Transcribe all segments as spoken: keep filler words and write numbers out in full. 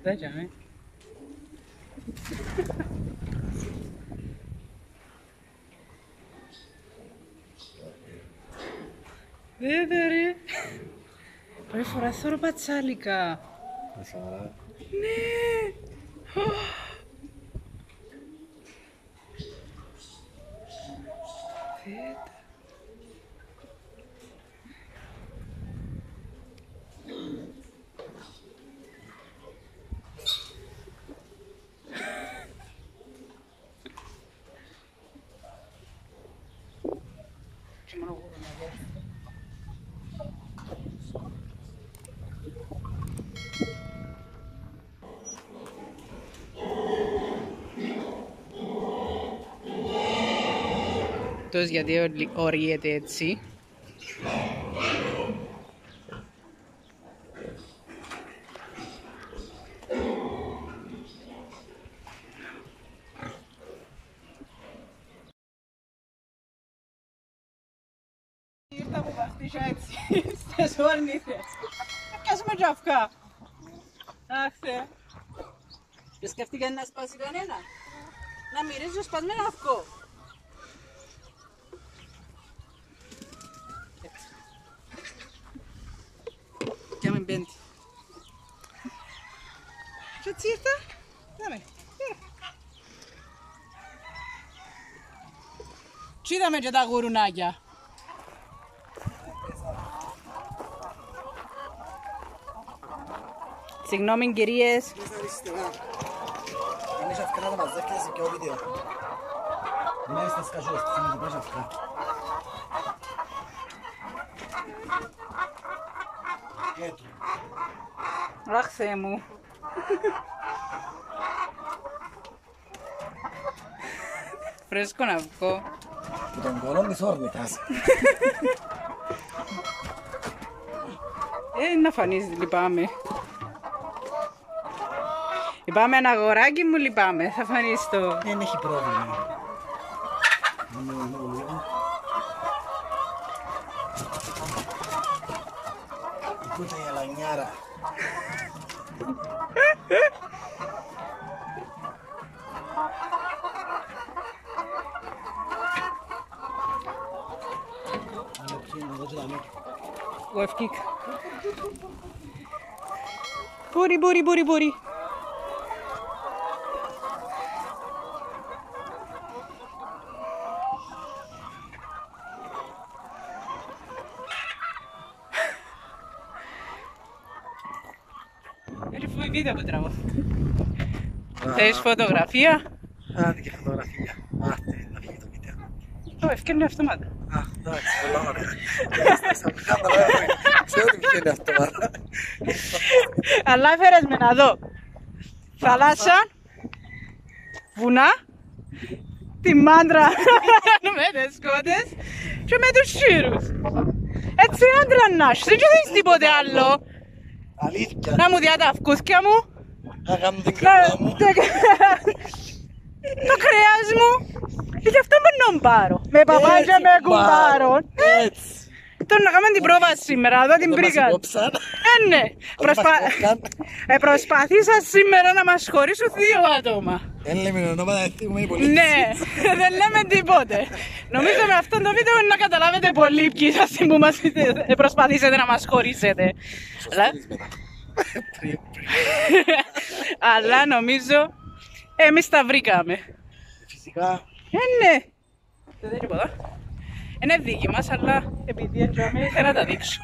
αυτά για μέ. Δέτε ρε. Πρώτη φορά θωρώ πατσάλικα. Ναι. Δέτε. Τόσο γιατί οριέται έτσι. Ήρθα που βαφτίσω έτσι, στις ορνήθες. Πιάσουμε και αυκά. Αχ, Θεέ. Και σκέφτηκα να σπάσει κανένα. Να μυρίζω σπασμένο αυκό. Και με μπέντη. Και έτσι ήρθα. Δάμε. Τι είδαμε και τα γουρουνάκια. Συγγνώμη κυρίες. Αν είσαι αυκά να τα μαζεύκετε σε ποιο βίντεο. Δεν είστε σκασιές, θα είναι το πας αυκά. Αχ, Θεέ μου. Φρέσκο να βγω. Που τον κολόν της όρνητας. Ε, να φανείς, λυπάμαι. Λυπάμαι ένα αγοράκι μου, λυπάμαι. Θα φανείς το... Δεν έχει πρόβλημα. Ακούτε η αλανιάρα. Ο ευκίκ. Μπορεί, μπορεί, μπορεί, μπορεί. Είναι βίντεο που τραβώ. Θέλεις φωτογραφία? Άντε και φωτογραφία. Άντε, να φύγει το βίντεο. Ω, ευκαιρνεί αυτόματα. Α, εντάξει, πολλά ωραία. Ξέρω ότι βγαίνει αυτόματα. Αλλά έφερες με να δω θάλασσα, βουνά, τη μάντρα με τις σκότες και με τους σύρους. Έτσι άντρα να έχεις, δεν θέλεις τίποτε άλλο. Αλήθεια. Να μου διά τα αυκούθκια μου, Να κάνω την κρυφά μου. το κρέας μου. Και γι' αυτό μπορώ να πάρω. Με παπά και με κουμπάρον. Έτσι. Τώρα να κάνουμε την πρόβα σήμερα, εδώ την βρήκα. Ε, ναι. Προσπαθήσα σήμερα να μας χωρίσουν δύο άτομα. Δεν λέμε ονόματα, δεν θυμούμε οι πολίτες. Ναι, δεν λέμε τίποτε. Νομίζω με αυτό το βίντεο να καταλάβετε πολύ ποιοι σας που μας προσπαθήσετε να μας χωρίσετε. Αλλά νομίζω εμείς τα βρήκαμε. Φυσικά. Ε, ναι. Δεν είναι τίποτα. Είναι δίκη μας, αλλά επειδή έρχομαι ήθελα να τα δείξω.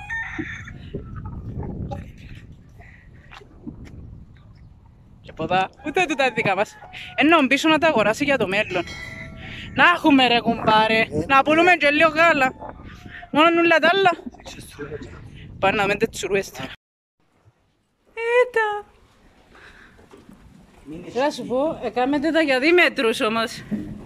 Και ποτά, ούτε τούτα δικά μας. Ενώ πίσω να τα αγοράσει για το μέλλον. Να έχουμε ρε κουμπάρε, να πουλούμε και λίγο γάλα. Μόνο νουλα τα άλλα. Πάνε να μέντε τσουρούες τώρα. Έτα. Θα σου πω, έκαμετε τα για δίμετρους όμως.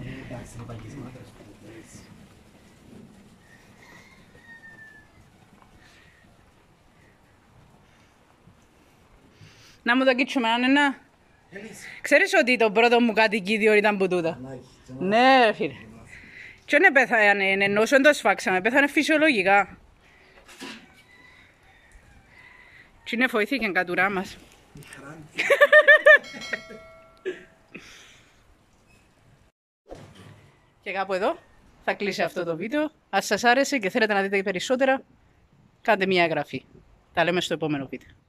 Να μου το κίτσουμε ένα. Ξέρεις ότι το πρώτο μου κατοικίδιο ήταν που τούτα. Ναι φίλε. Και δεν πέθανε, ενώ δεν το σφάξαμε, πέθανε φυσιολογικά. Και είναι φοηθήκαν κατουρά μας. Και κάπου εδώ θα κλείσει αυτό το βίντεο. Αν σας άρεσε και θέλετε να δείτε περισσότερα, κάντε μια εγγραφή. Τα λέμε στο επόμενο βίντεο.